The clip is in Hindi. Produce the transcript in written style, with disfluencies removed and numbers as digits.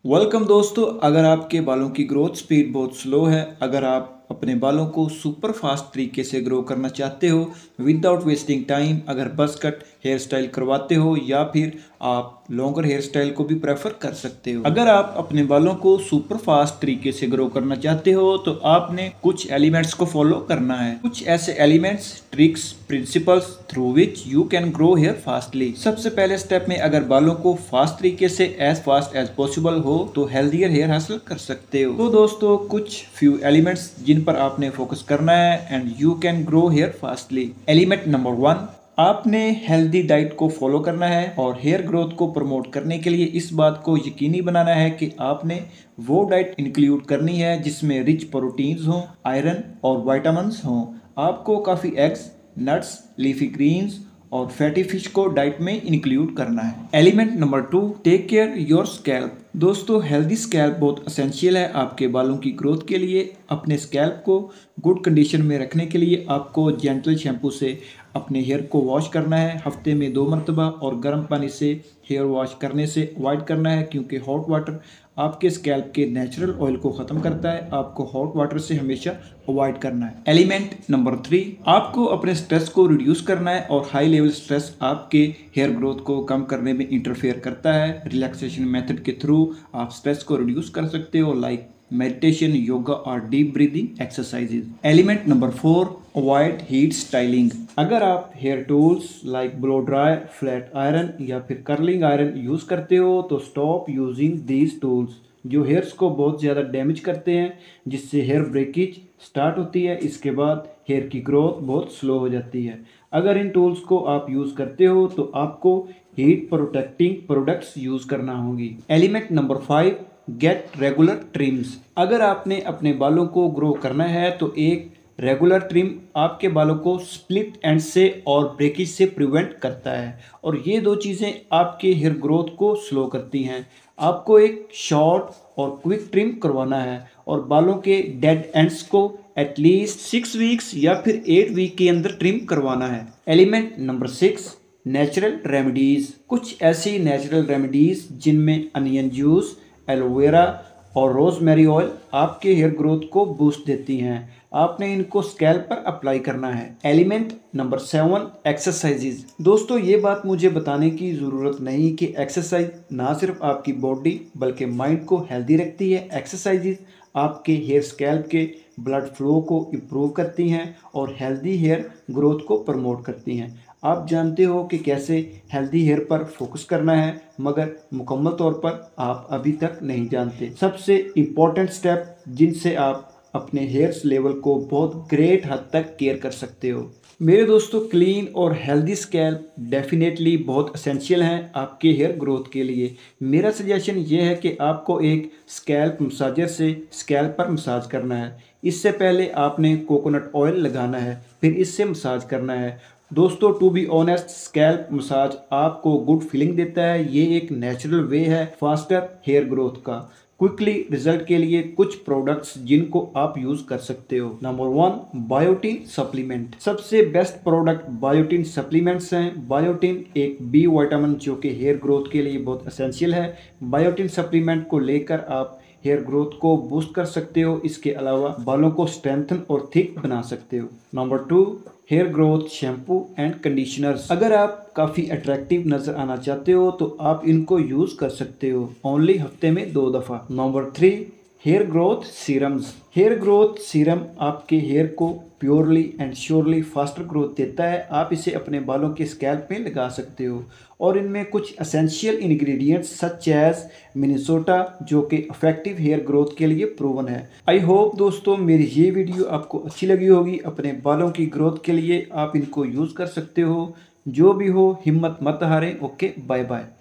वेलकम दोस्तों। अगर आपके बालों की ग्रोथ स्पीड बहुत स्लो है, अगर आप अपने बालों को सुपर फास्ट तरीके से ग्रो करना चाहते हो विदाउट वेस्टिंग टाइम, अगर बस कट हेयर स्टाइल करवाते हो या फिर आप लॉन्गर हेयर स्टाइल को भी प्रेफर कर सकते हो। अगर आप अपने बालों को सुपर फास्ट तरीके से ग्रो करना चाहते हो तो आपने कुछ एलिमेंट्स को फॉलो करना है। कुछ ऐसे elements, tricks, principles through which you can grow hair fastly. सबसे पहले स्टेप में अगर बालों को फास्ट तरीके से एज फास्ट एज पॉसिबल हो तो हेल्दियर हेयर हासिल कर सकते हो। तो दोस्तों कुछ फ्यू एलिमेंट्स जिन पर आपने फोकस करना है and you can grow hair fastly. Element number 1, आपने हेल्दी डाइट को फॉलो करना है और हेयर ग्रोथ को प्रमोट करने के लिए इस बात को यकीनी बनाना है कि आपने वो डाइट इंक्लूड करनी है जिसमें रिच प्रोटीन्स हों, आयरन और विटामिन्स हों। आपको काफ़ी एग्स, नट्स, लीफी ग्रीन्स और फैटी फिश को डाइट में इंक्लूड करना है। Element number 2, take care your scalp. दोस्तों हेल्दी स्कैल्प बहुत असेंशियल है आपके बालों की ग्रोथ के लिए। अपने स्कैल्प को गुड कंडीशन में रखने के लिए आपको जेंटल शैम्पू से अपने हेयर को वॉश करना है हफ्ते में 2 मरतबा, और गर्म पानी से हेयर वॉश करने से अवॉइड करना है क्योंकि हॉट वाटर आपके स्कैल्प के नेचुरल ऑयल को ख़त्म करता है। आपको हॉट वाटर से हमेशा अवॉइड करना है। एलिमेंट नंबर 3, आपको अपने स्ट्रेस को रिड्यूस करना है और हाई लेवल स्ट्रेस आपके हेयर ग्रोथ को कम करने में इंटरफेयर करता है। रिलैक्सेशन मेथड के थ्रू आप स्ट्रेस को रिड्यूस कर सकते हो, लाइक मेडिटेशन, योगा और deep breathing exercises. Element number 4, avoid heat styling. अगर आप hair tools like blow dry, flat iron या फिर कर्लिंग आयरन यूज़ करते हो तो स्टॉप यूजिंग दीज टूल्स जो हेयर्स को बहुत ज़्यादा डैमेज करते हैं, जिससे हेयर ब्रेकेज स्टार्ट होती है। इसके बाद हेयर की ग्रोथ बहुत स्लो हो जाती है। अगर इन टूल्स को आप यूज़ करते हो तो आपको हीट प्रोटेक्टिंग प्रोडक्ट्स यूज़ करना होगी। Element number 5, get regular trims. अगर आपने अपने बालों को ग्रो करना है तो एक रेगुलर ट्रिम आपके बालों को स्प्लिट एंड से और ब्रेकेज से प्रिवेंट करता है, और ये दो चीज़ें आपके हेयर ग्रोथ को स्लो करती हैं। आपको एक शॉर्ट और क्विक ट्रिम करवाना है और बालों के डेड एंड्स को एटलीस्ट 6 वीक्स या फिर 8 वीक के अंदर ट्रिम करवाना है। Element number 6, natural remedies. कुछ ऐसी नेचुरल रेमेडीज़ जिनमें अनियन जूस, एलोवेरा और रोजमेरी ऑयल आपके हेयर ग्रोथ को बूस्ट देती हैं। आपने इनको स्कैल्प पर अप्लाई करना है। Element number 7, exercises. दोस्तों ये बात मुझे बताने की ज़रूरत नहीं कि एक्सरसाइज ना सिर्फ आपकी बॉडी बल्कि माइंड को हेल्दी रखती है। एक्सरसाइजेज आपके हेयर स्कैल्प के ब्लड फ्लो को इम्प्रूव करती हैं और हेल्दी हेयर ग्रोथ को प्रमोट करती हैं। आप जानते हो कि कैसे हेल्दी हेयर पर फोकस करना है, मगर मुकम्मल तौर पर आप अभी तक नहीं जानते सबसे इम्पोर्टेंट स्टेप जिनसे आप अपने हेयर्स लेवल को बहुत ग्रेट हद तक केयर कर सकते हो। मेरे दोस्तों क्लीन और हेल्दी स्कैल्प डेफिनेटली बहुत असेंशियल हैं आपके हेयर ग्रोथ के लिए। मेरा सजेशन ये है कि आपको एक स्कैल्प मसाजर से स्कैल्प पर मसाज करना है। इससे पहले आपने कोकोनट ऑयल लगाना है, फिर इससे मसाज करना है। दोस्तों to be honest, scalp massage आपको गुड फीलिंग देता है। ये एक नेचुरल वे है फास्टर हेयर ग्रोथ का। क्विकली रिजल्ट के लिए कुछ प्रोडक्ट्स जिनको आप यूज कर सकते हो। Number 1, biotin supplement. सबसे बेस्ट प्रोडक्ट बायोटिन सप्लीमेंट्स हैं। बायोटिन एक बी विटामिन जो कि हेयर ग्रोथ के लिए बहुत एसेंशियल है। बायोटिन सप्लीमेंट को लेकर आप हेयर ग्रोथ को बूस्ट कर सकते हो। इसके अलावा बालों को स्ट्रेंथन और थिक बना सकते हो। Number 2, hair growth shampoo and conditioners. अगर आप काफ़ी अट्रैक्टिव नज़र आना चाहते हो तो आप इनको यूज़ कर सकते हो, ओनली हफ्ते में 2 दफ़ा। Number 3, hair growth serums. Hair growth serum आपके हेयर को purely and surely faster growth देता है। आप इसे अपने बालों के स्कैल्प में लगा सकते हो और इनमें कुछ essential ingredients such as Minnesota जो कि इफेक्टिव हेयर ग्रोथ के लिए प्रूवन है। आई होप दोस्तों मेरी ये वीडियो आपको अच्छी लगी होगी। अपने बालों की ग्रोथ के लिए आप इनको यूज़ कर सकते हो। जो भी हो हिम्मत मत हारें। Okay, bye bye.